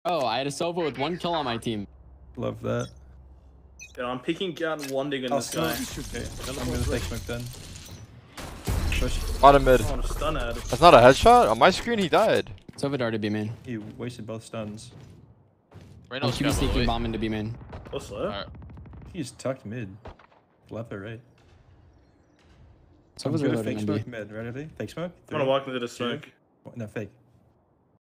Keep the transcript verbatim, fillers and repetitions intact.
Oh, I had a Sova with one kill on my team. Love that. Yeah, I'm picking out one dig in I'll this guy. Okay, I'm gonna take smoke then. Push. Bottom mid. Oh, stun ad. That's not a headshot? On my screen, he died. Sova darted B main. He wasted both stuns. Oh, he was sneaking bomb into B main. What's that? Right. He's tucked mid. Left or right? Sova's reloading fake smoke mid, ready? Fake smoke? I'm gonna walk into the smoke. No, fake.